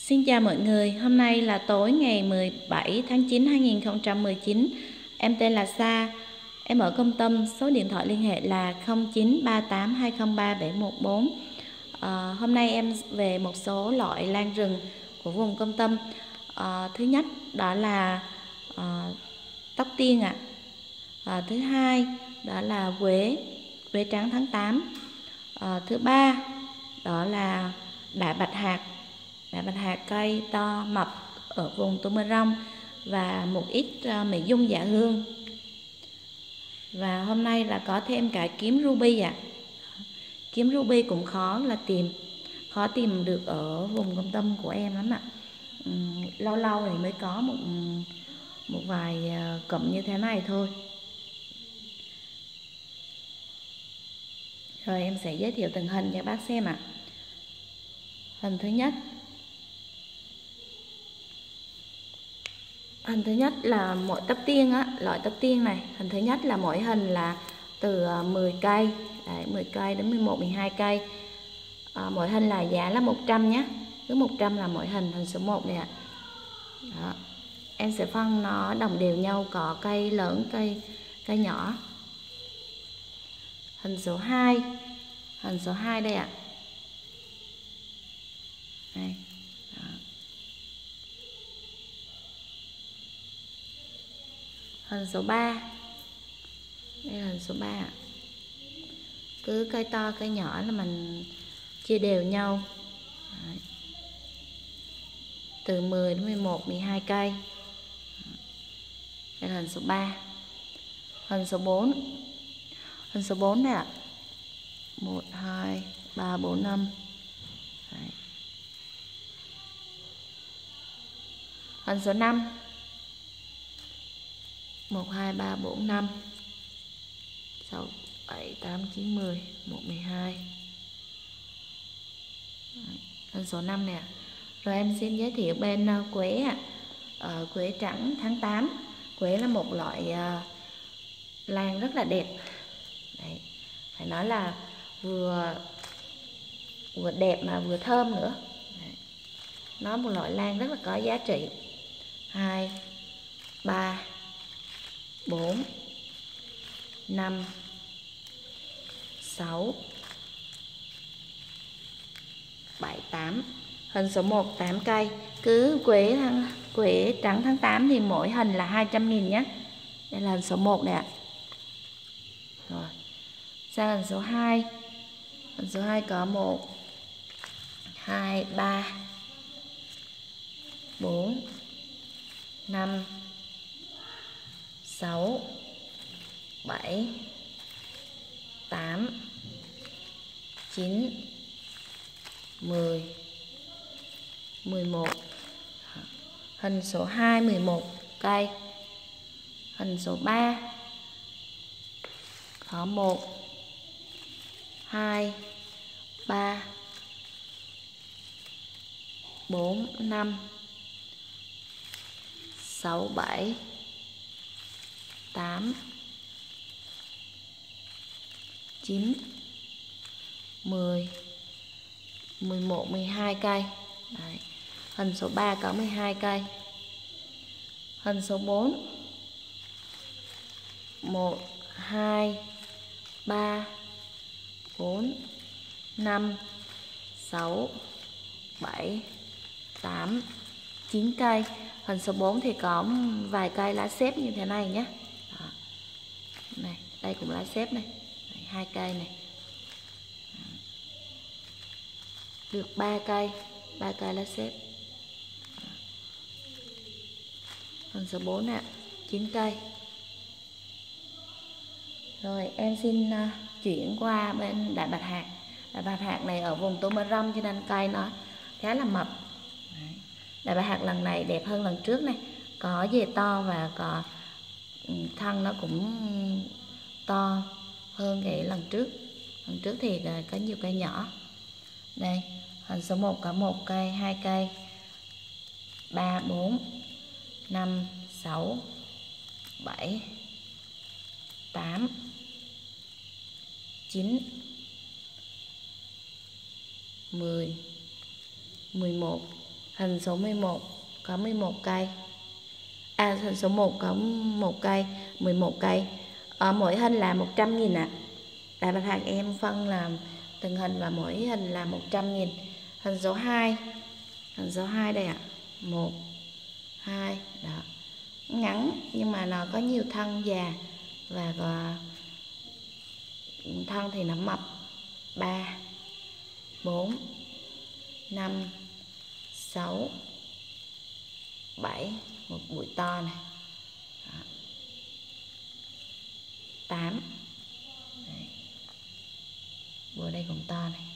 Xin chào mọi người, hôm nay là tối ngày 17 tháng 9 2019. Em tên là Sa, em ở Công Tâm, số điện thoại liên hệ là 0938203714. Hôm nay em về một số loại lan rừng của vùng Công Tâm. Thứ nhất đó là tóc tiên ạ. Thứ hai đó là quế trắng tháng 8. Thứ ba đó là đại bạch hạc. Đại bạch hạc cây to mập ở vùng Tumorong và một ít mỹ dung dạ hương. Và hôm nay là có thêm cả kiếm ruby ạ. Kiếm ruby cũng khó tìm được ở vùng Công Tâm của em lắm ạ. Lâu lâu thì mới có một vài cụm như thế này thôi. Rồi em sẽ giới thiệu từng hình cho bác xem ạ. Hình thứ là mỗi tóc tiên á, loại tóc tiên này, hình thứ nhất là mỗi hình là từ 10 cây, 10 cây đến 11 12 cây. Mỗi hình là giá là 100 nhé. Cứ 100 là mỗi hình số 1 này ạ. Đó. Em sẽ phân nó đồng đều nhau, có cây lớn, cây nhỏ. Hình số 2. Hình số 2 đây ạ. Đây. Đó. Hình số 3. Đây là hình số 3 ạ. Cứ cây to cây nhỏ là mình chia đều nhau. Đấy. Từ 10 đến 11 12 cây. Đây là hình số 3. Hình số 4. Hình số 4 này ạ. 1 2 3 4 5. Đấy. Hình số 5. 1 2 3 4 5 6 7 8 9 10 1 12. Hình số 5 nè. Rồi em xin giới thiệu bên quế ạ. Quế trắng tháng 8. Quế là một loại lan rất là đẹp. Đấy. Phải nói là vừa đẹp mà vừa thơm nữa. Đấy. Nó một loại lan rất là có giá trị. 2 3 4 5 6 7 8. Hình số 1 8 cây. Cứ quế trắng tháng 8 thì mỗi hình là 200.000 nhé. Đây là hình số 1 này ạ. Rồi. Sang hình số 2. Hình số 2 có 1 2 3 4 5 6 7 8 9 10 11. Hình số 2 11 cây. Hình số 3 có 1 2 3 4 5 6 7 8 9 10 11 12 cây. Đấy. Hình số 3 có 12 cây. Hình số 4 1 2 3 4 5 6 7 8 9 cây. Hình số 4 thì có vài cây lá xếp như thế này nhé. Đó. Này, đây cũng lá xếp này. 2 cây này. Được 3 cây lá xếp. Hình số 4 ạ, 9 cây. Rồi em xin chuyển qua bên đại bạch hạc. Đại bạch hạc này ở vùng Tumorong cho nên cây nó khá là mập. Đấy. Đại bạch hạc lần này đẹp hơn lần trước này, có dề to và có thân nó cũng to hơn cái lần trước. Lần trước thì có nhiều cây nhỏ. Đây, hình số 1 có 1 cây, 2 cây, 3 4 5 6 7 8 9 10 11 Hình số 11 có 11 cây. Hình số 1 có 1 cây, 11 cây. Mỗi hình là 100.000 ạ. Đại bạch hạc em phân làm từng hình và mỗi hình là 100.000. Hình số 2. Hình số 2 đây ạ. 1 2 đó. Ngắn nhưng mà nó có nhiều thân già và thân thì nó mập. 3 4 5 6 7, một bụi to này. Đó. 8. Đấy. Bụi đây cũng to này.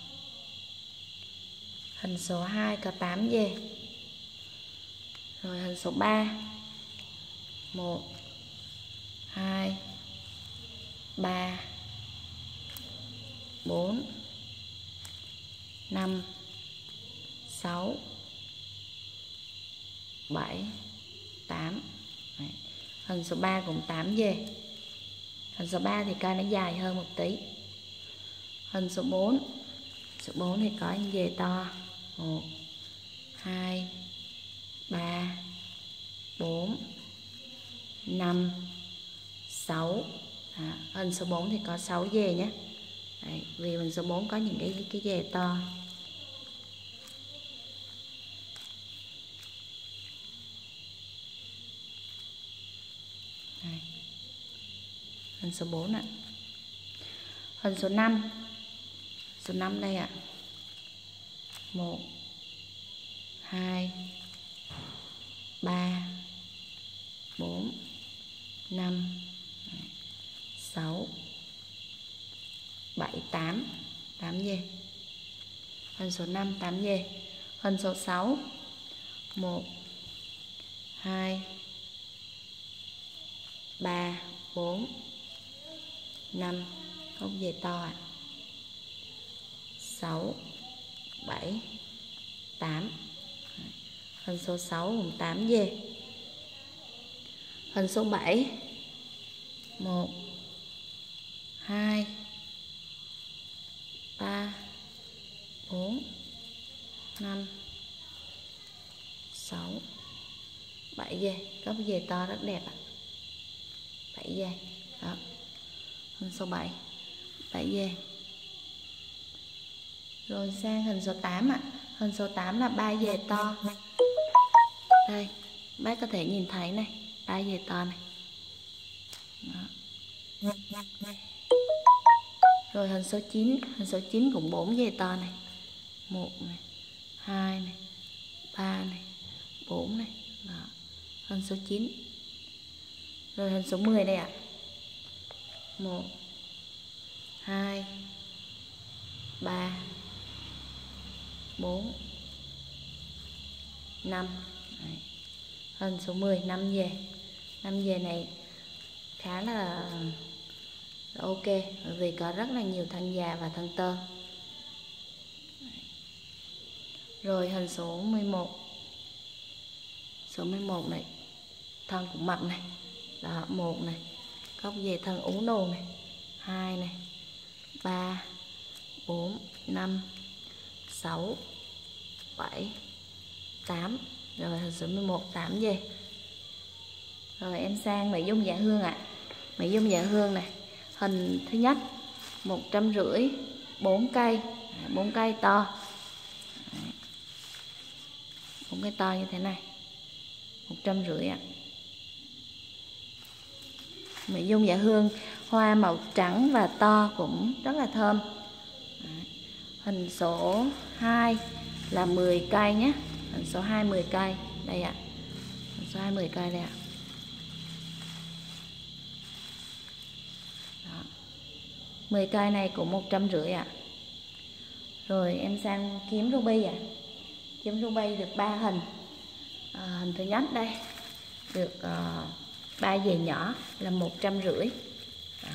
Hình số 2 có 8 dê. Rồi hình số 3. 1 2 3 4 5 6 7 8. Đấy. Hình số 3 cũng 8 dê. Hình số 3 thì cây nó dài hơn một tí. Hình số 4. Số 4 thì có dê to. 1 2 3 4 5 6. Hình số 4 thì có 6 dê nhé. Đấy, vì hình số 4 có những cái dê to. Đây. Hình số 4 ạ. Hình số 5. Số 5 đây ạ. 1 2 3 4 5 6 7 8. 8 dê. Hình số 5 8 dê. Hình số 6. 1 2 3 4 5. Gốc dê to ạ. 6 7 8. Hình số 6 gồm 8 dê. Hình số 7. 1 2 3 4 5 6 7 dê. Gốc dê to rất đẹp ạ. 7 dê. Đó. Hình số 7 7 dê. Rồi sang hình số 8 ạ. Hình số 8 là 3 dê to. Đây, bác có thể nhìn thấy này, 3 dê to này. Đó. Rồi hình số 9, hình số 9 cũng 4 dê to này. 1 này, 2 này, 3 này, 4 này. Đó. Hình số 9. Rồi hình số 10 đây ạ. 1 2 3 4 5. Đấy. Hình số 10 5 dê. 5 dê này khá là ok bởi vì có rất là nhiều thân già và thân tơ. Rồi hình số 11. Số 11 này thân cũng mập này. Đó, 1 này, gốc dê thân ú đồ này. 2 này, 3 4 5 6 7 8. Rồi hình số 11 8 dê. Rồi em sang mỹ dung dạ hương ạ. Mỹ dung dạ hương này, hình thứ nhất 150, 4 cây, 4 cây to. 4 cây to như thế này. 150 ạ. Mỹ dung dạ hương hoa màu trắng và to cũng rất là thơm. Hình số 2 là 10 cây nhé. Hình số 2 10 cây đây ạ. Hình số 2 10 cây đây ạ. Đó. 10 cây này cũng 150 ạ. Rồi em sang kiếm ruby ạ. Kiếm ruby được 3 hình. Hình thứ nhất đây được 3 dề nhỏ là 150. Đó.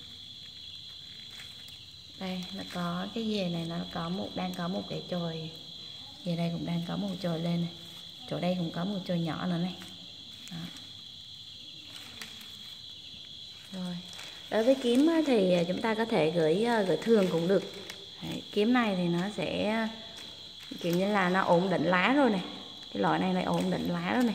Đây nó có cái dề này, nó có đang có một cái chồi. Dề đây cũng đang có một chồi lên này. Chỗ đây cũng có một chồi nhỏ nữa này. Đó. Rồi đối với kiếm thì chúng ta có thể gửi thường cũng được. Đấy, kiếm này thì nó sẽ kiểu như là nó ổn định lá rồi này. Cái loại này ổn định lá đó này.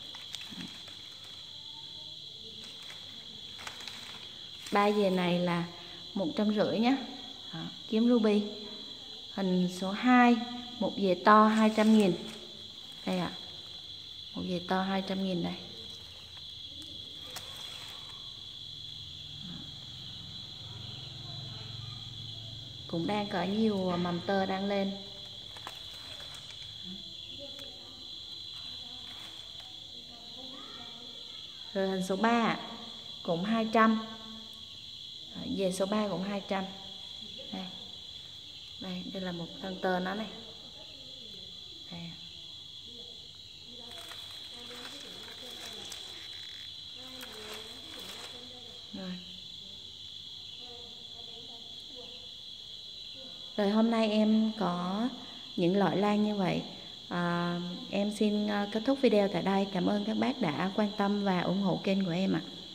Ba dề này là 150 nhé. Đó, kiếm ruby. Hình số 2, một dề to 200.000. Đây ạ. Một dề to 200.000 đây. Cũng đang có nhiều mầm tơ đang lên. Rồi hình số 3 cũng 200. Về số 3 cũng 200. Đây là một thân tơ nó này. Đây. Rồi hôm nay em có những loại lan như vậy. Em xin kết thúc video tại đây. Cảm ơn các bác đã quan tâm và ủng hộ kênh của em ạ.